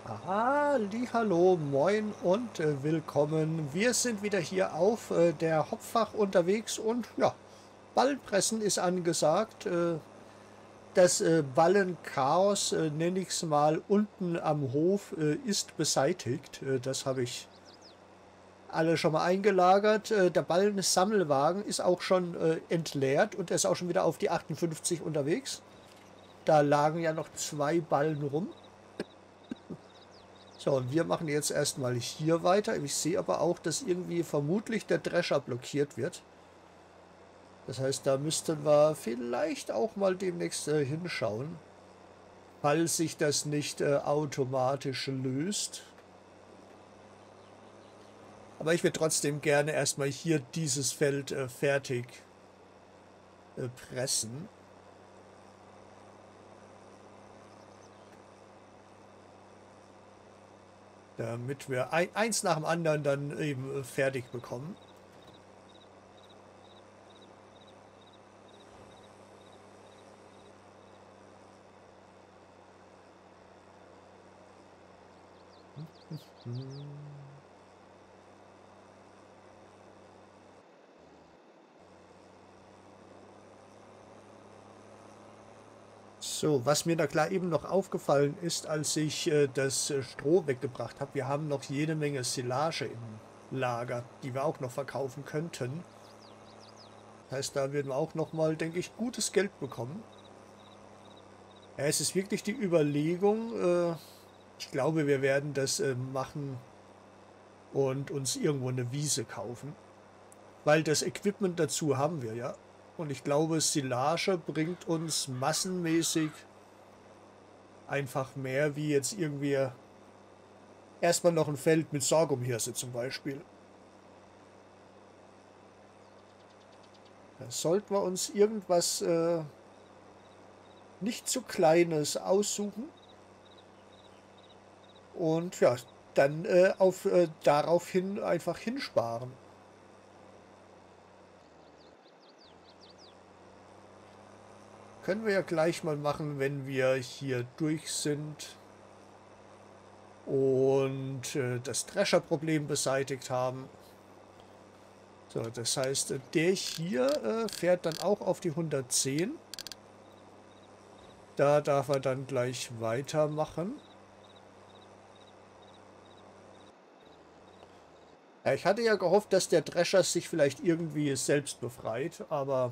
Hallo, moin und willkommen. Wir sind wieder hier auf der Hopfach unterwegs und ja, Ballenpressen ist angesagt. Das Ballenchaos, nenne ich es mal, unten am Hof ist beseitigt. Das habe ich alle schon mal eingelagert. Der Ballensammelwagen ist auch schon entleert und er ist auch schon wieder auf die 58 unterwegs. Da lagen ja noch zwei Ballen rum. So, und wir machen jetzt erstmal hier weiter. Ich sehe aber auch, dass irgendwie vermutlich der Drescher blockiert wird. Das heißt, da müssten wir vielleicht auch mal demnächst hinschauen, falls sich das nicht automatisch löst. Aber ich würde trotzdem gerne erstmal hier dieses Feld fertig pressen. Damit wir eins nach dem anderen dann eben fertig bekommen. So, was mir da klar eben noch aufgefallen ist, als ich das Stroh weggebracht habe, wir haben noch jede Menge Silage im Lager, die wir auch noch verkaufen könnten. Das heißt, da werden wir auch noch mal, denke ich, gutes Geld bekommen. Ja, es ist wirklich die Überlegung, ich glaube, wir werden das machen und uns irgendwo eine Wiese kaufen, weil das Equipment dazu haben wir ja. Und ich glaube, Silage bringt uns massenmäßig einfach mehr, wie jetzt irgendwie erstmal noch ein Feld mit Sorghumhirse zum Beispiel. Da sollten wir uns irgendwas nicht zu Kleines aussuchen und ja, dann daraufhin einfach hinsparen. Können wir ja gleich mal machen, wenn wir hier durch sind und das Drescherproblem beseitigt haben. So, das heißt, der hier fährt dann auch auf die 110. Da darf er dann gleich weitermachen. Ja, ich hatte ja gehofft, dass der Drescher sich vielleicht irgendwie selbst befreit, aber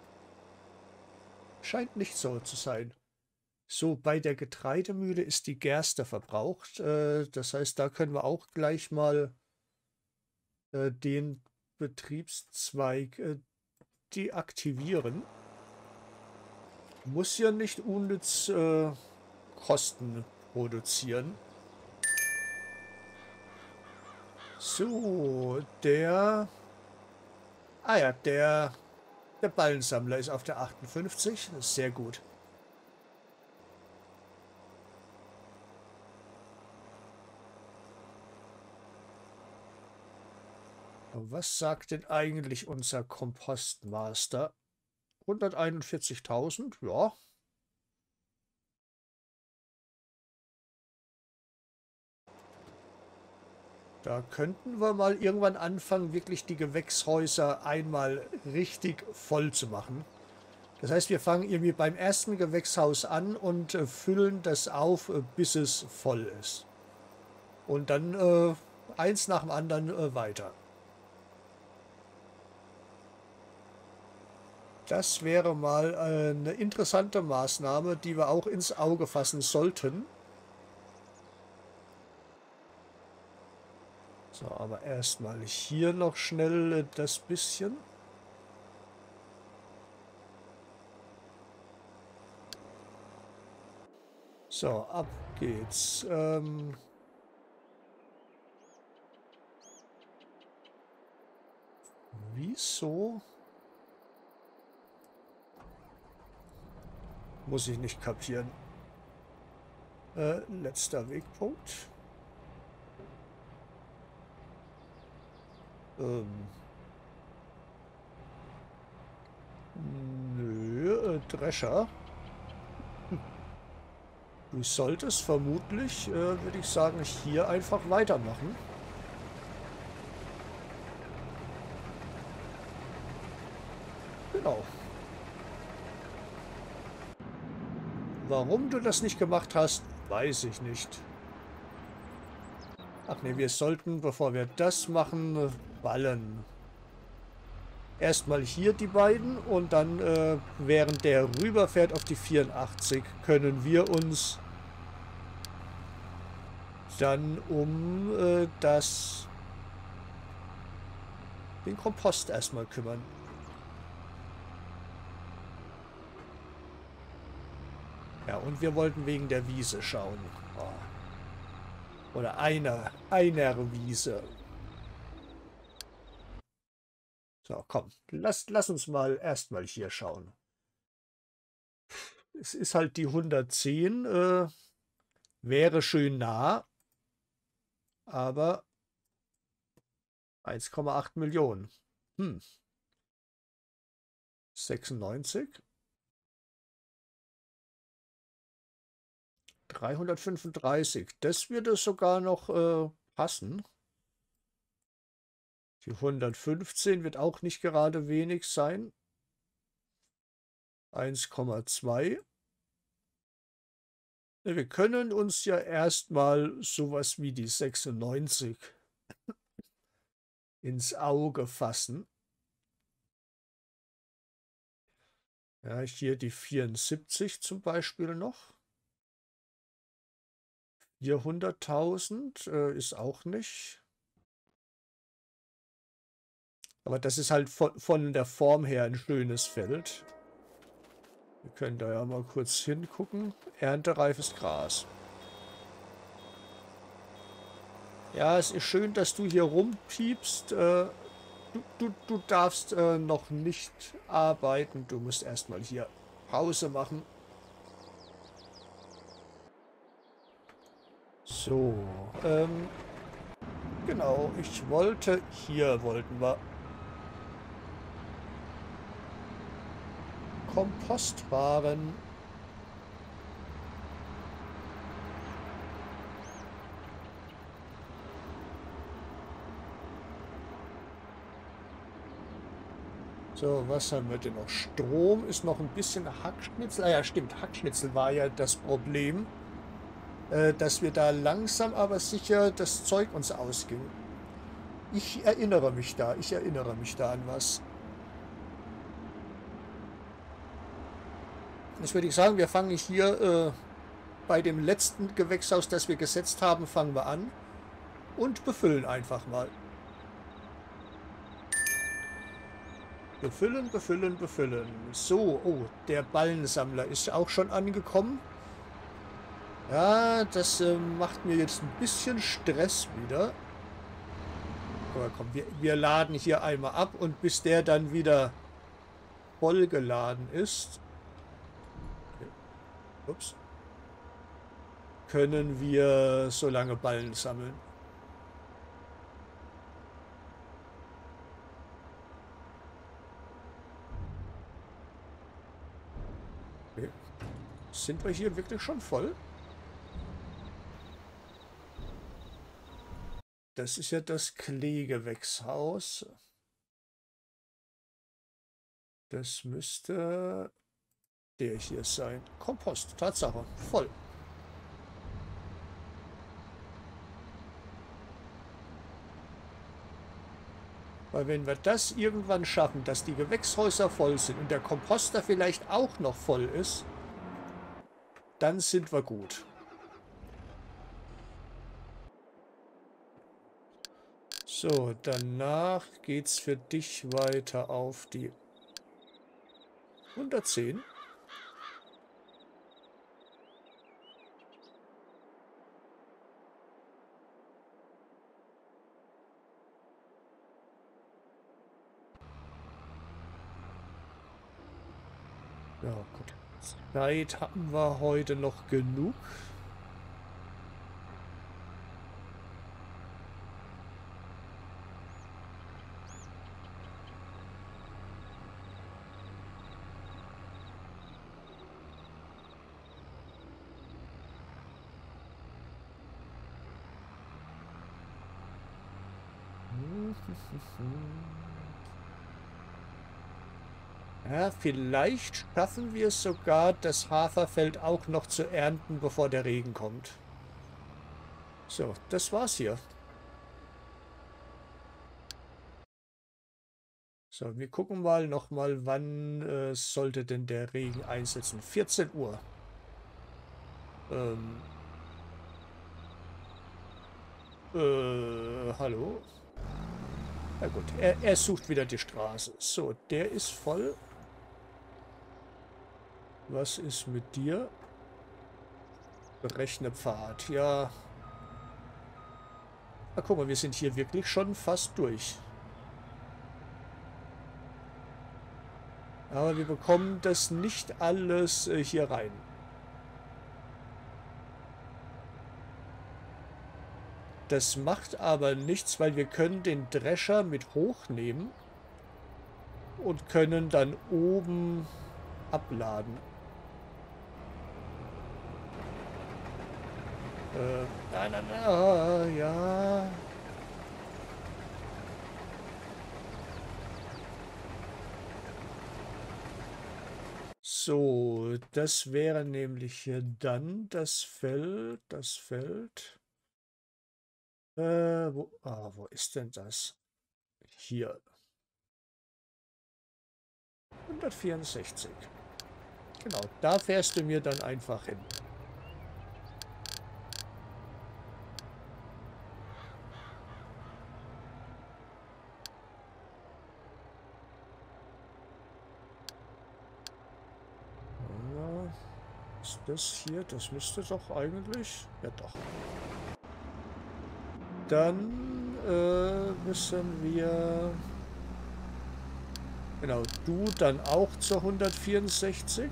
scheint nicht so zu sein. So, bei der Getreidemühle ist die Gerste verbraucht. Das heißt, da können wir auch gleich mal den Betriebszweig deaktivieren. Muss ja nicht unnütz Kosten produzieren. So, Ah ja, der Ballensammler ist auf der 58. Das ist sehr gut. Was sagt denn eigentlich unser Kompostmaster? 141.000, ja. Da könnten wir mal irgendwann anfangen, wirklich die Gewächshäuser einmal richtig voll zu machen. Das heißt, wir fangen irgendwie beim ersten Gewächshaus an und füllen das auf, bis es voll ist. Und dann eins nach dem anderen weiter. Das wäre mal eine interessante Maßnahme, die wir auch ins Auge fassen sollten. So, aber erstmal hier noch schnell das bisschen. So, ab geht's. Wieso? Muss ich nicht kapieren. Letzter Wegpunkt. Ähm. Nö, Drescher. Du solltest vermutlich, würde ich sagen, hier einfach weitermachen. Genau. Warum du das nicht gemacht hast, weiß ich nicht. Ach ne, wir sollten, bevor wir das machen, ballen. Erstmal hier die beiden und dann, während der rüberfährt auf die 84, können wir uns dann um den Kompost erstmal kümmern. Ja, und wir wollten wegen der Wiese schauen. Oh. Oder einer Wiese. So, komm, lass uns mal erstmal hier schauen. Es ist halt die 110, wäre schön nah, aber 1,8 Millionen. 96, 335. Das würde sogar noch passen. Die 115 wird auch nicht gerade wenig sein. 1,2. Wir können uns ja erstmal sowas wie die 96 ins Auge fassen. Ja, hier die 74 zum Beispiel noch. 400.000 ist auch nicht. Aber das ist halt von der Form her ein schönes Feld. Wir können da ja mal kurz hingucken. Erntereifes Gras. Ja, es ist schön, dass du hier rumpiepst. Du darfst noch nicht arbeiten. Du musst erstmal hier Pause machen. So, genau, hier wollten wir Kompost fahren. So, was haben wir denn noch? Strom ist noch ein bisschen Hackschnitzel. Ah ja, stimmt, Hackschnitzel war ja das Problem, dass wir da langsam aber sicher das Zeug uns ausging. Ich erinnere mich da an was. Jetzt würde ich sagen, wir fangen hier bei dem letzten Gewächshaus, das wir gesetzt haben, fangen wir an und befüllen einfach mal. Befüllen, befüllen, befüllen. So, oh, der Ballensammler ist auch schon angekommen. Ja, das macht mir jetzt ein bisschen Stress wieder. Aber komm, wir laden hier einmal ab und bis der dann wieder vollgeladen ist, okay, ups, können wir so lange Ballen sammeln. Okay. Sind wir hier wirklich schon voll? Das ist ja das Kleegewächshaus. Das müsste der hier sein. Kompost, Tatsache, voll. Weil wenn wir das irgendwann schaffen, dass die Gewächshäuser voll sind und der Komposter vielleicht auch noch voll ist, dann sind wir gut. So, danach geht's für dich weiter auf die 110. Ja, gut. Zeit haben wir heute noch genug. Ja, vielleicht schaffen wir es sogar, das Haferfeld auch noch zu ernten, bevor der Regen kommt. So, das war's hier. So, wir gucken mal nochmal, wann sollte denn der Regen einsetzen. 14 Uhr. Hallo? Na gut, er sucht wieder die Straße. So, der ist voll. Was ist mit dir? Berechne Pfad, ja. Na guck mal, wir sind hier wirklich schon fast durch. Aber wir bekommen das nicht alles hier rein. Das macht aber nichts, weil wir können den Drescher mit hochnehmen und können dann oben abladen. Ja. So, das wäre nämlich hier dann das Feld, wo ist denn das? Hier. 164. Genau, da fährst du mir dann einfach hin. Ja, ist das hier? Das müsste doch eigentlich... Ja, doch. Dann müssen wir... Genau, du dann auch zur 164.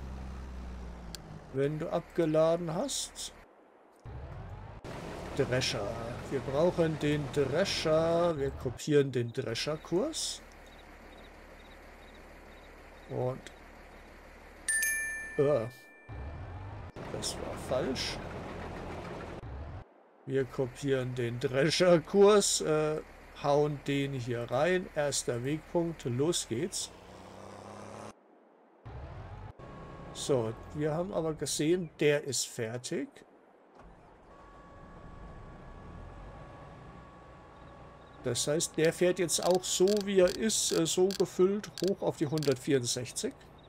Wenn du abgeladen hast. Drescher. Wir brauchen den Drescher. Wir kopieren den Drescherkurs. Und... das war falsch. Wir kopieren den Drescherkurs, hauen den hier rein. Erster Wegpunkt, los geht's. So, wir haben aber gesehen, der ist fertig. Das heißt, der fährt jetzt auch so, wie er ist, so gefüllt hoch auf die 164.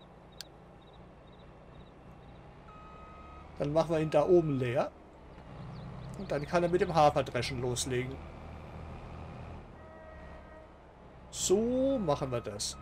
Dann machen wir ihn da oben leer. Und dann kann er mit dem Haferdreschen loslegen. So machen wir das.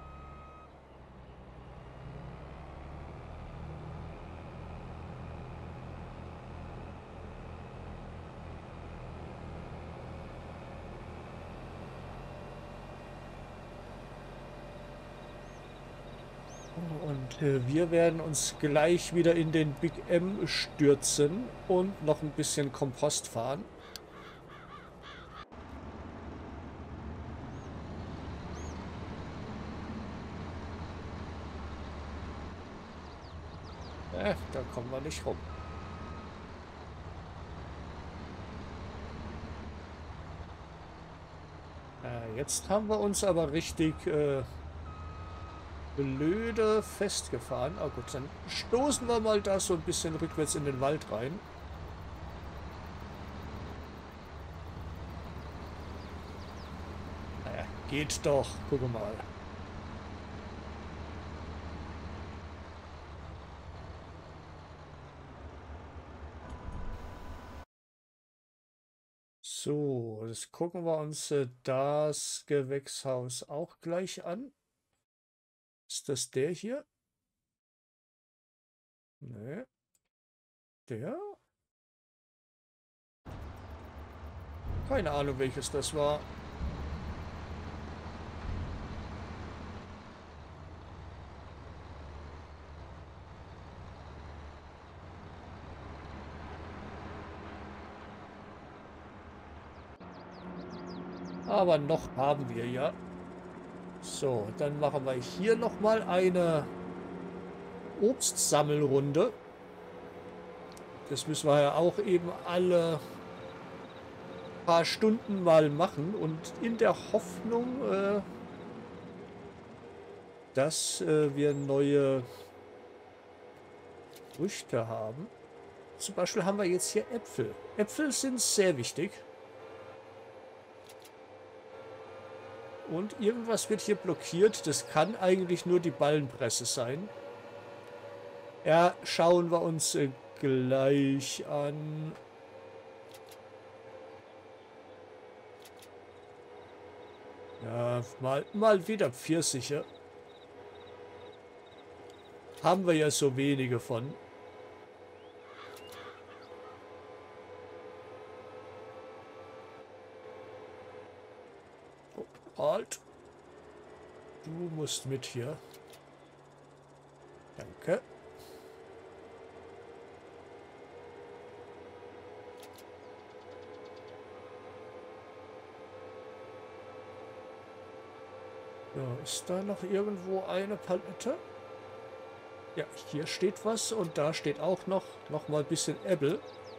Und wir werden uns gleich wieder in den Big M stürzen und noch ein bisschen Kompost fahren. Da kommen wir nicht rum. Jetzt haben wir uns aber richtig... blöde festgefahren. Ah gut, dann stoßen wir mal da so ein bisschen rückwärts in den Wald rein. Naja, geht doch. Gucken wir mal. So, jetzt gucken wir uns das Gewächshaus auch gleich an. Ist das der hier? Ne. Der? Keine Ahnung, welches das war. Aber noch haben wir ja. So, dann machen wir hier nochmal eine Obstsammelrunde. Das müssen wir ja auch eben alle paar Stunden mal machen und in der Hoffnung, dass wir neue Früchte haben. Zum Beispiel haben wir jetzt hier Äpfel. Äpfel sind sehr wichtig. Und irgendwas wird hier blockiert. Das kann eigentlich nur die Ballenpresse sein. Ja, schauen wir uns gleich an. Ja, mal wieder Pfirsiche. Haben wir ja so wenige von. Halt. Du musst mit hier. Danke. So, ist da noch irgendwo eine Palette? Ja, hier steht was und da steht auch noch mal ein bisschen Äpfel.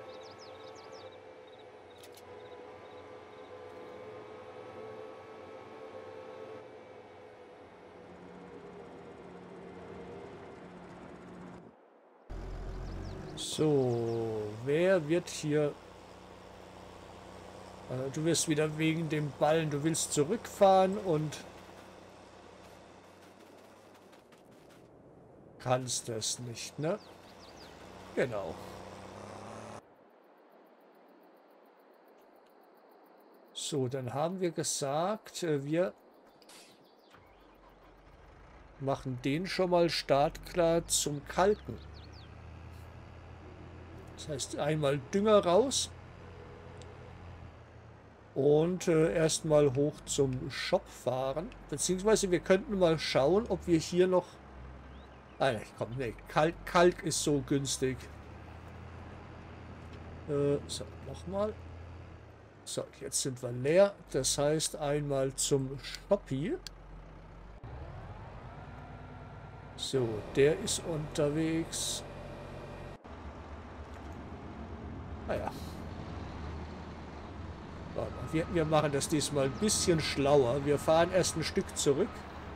So, wer wird hier... du wirst wieder wegen dem Ballen, du willst zurückfahren und kannst es nicht, ne? Genau. So, dann haben wir gesagt, wir machen den schon mal startklar zum Kalken. Das heißt, einmal Dünger raus und erstmal hoch zum Shop fahren. Beziehungsweise wir könnten mal schauen, ob wir hier noch... Ah, komm, nee, Kalk ist so günstig. So, nochmal. So, jetzt sind wir leer. Das heißt, einmal zum Shoppi. So, der ist unterwegs. Naja. Wir machen das diesmal ein bisschen schlauer. Wir fahren erst ein Stück zurück.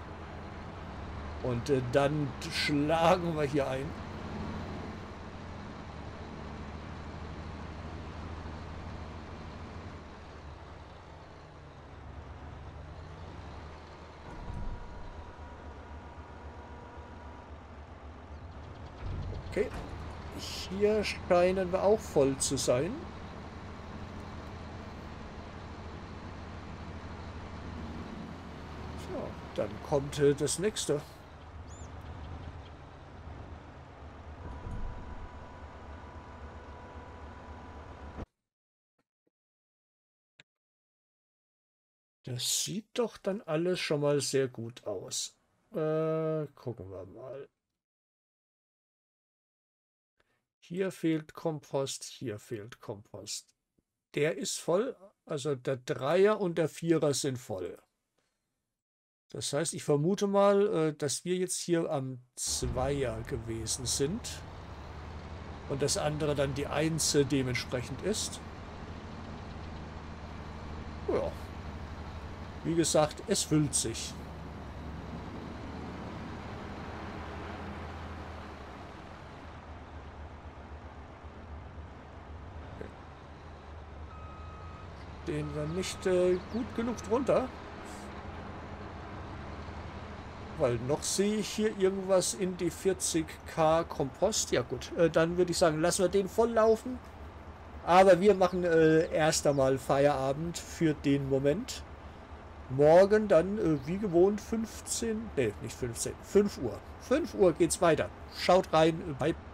Und dann schlagen wir hier ein. Okay. Hier scheinen wir auch voll zu sein. So, dann kommt das nächste. Das sieht doch dann alles schon mal sehr gut aus. Gucken wir mal. Hier fehlt Kompost, hier fehlt Kompost. Der ist voll, also der Dreier und der Vierer sind voll. Das heißt, ich vermute mal, dass wir jetzt hier am Zweier gewesen sind. Und das andere dann die Einse dementsprechend ist. Ja. Wie gesagt, es füllt sich. Stehen wir nicht gut genug drunter. Weil noch sehe ich hier irgendwas in die 40k Kompost. Ja gut, dann würde ich sagen, lassen wir den voll laufen. Aber wir machen erst einmal Feierabend für den Moment. Morgen dann, wie gewohnt, 15, nee, nicht 15, 5 Uhr. 5 Uhr geht's weiter. Schaut rein, bye.